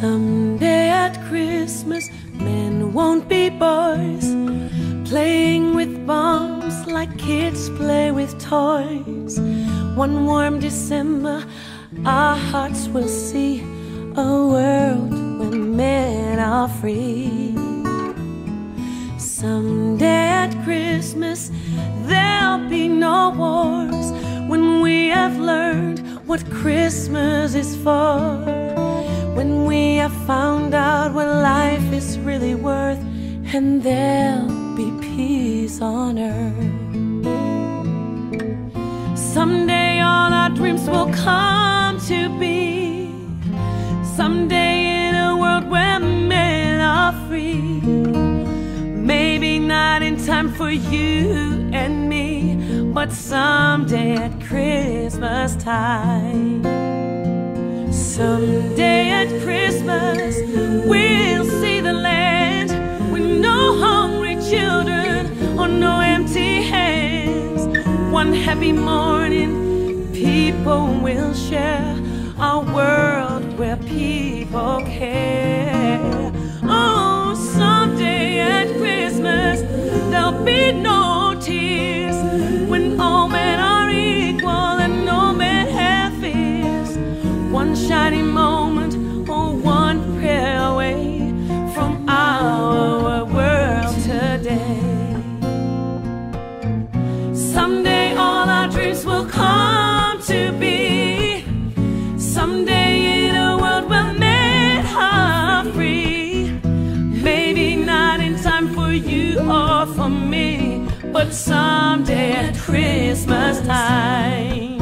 Someday at Christmas, men won't be boys, playing with bombs like kids play with toys. One warm December, our hearts will see a world where men are free. Someday at Christmas, there'll be no wars, when we have learned what Christmas is for. When we have found out what life is really worth, and there'll be peace on earth. Someday all our dreams will come to be. Someday in a world where men are free. Maybe not in time for you and me, but someday at Christmas time. Someday at Christmas, we'll see the land with no hungry children or no empty hands. One happy morning, people will share a world where people care. Oh, someday at Christmas, there'll be no tears, when all men are equal and no man have fears. One shining moment or one prayer away from our world today. Someday all our dreams will come to be. Someday in a world where men are free. Maybe not in time for you or for me, but someday at Christmas time.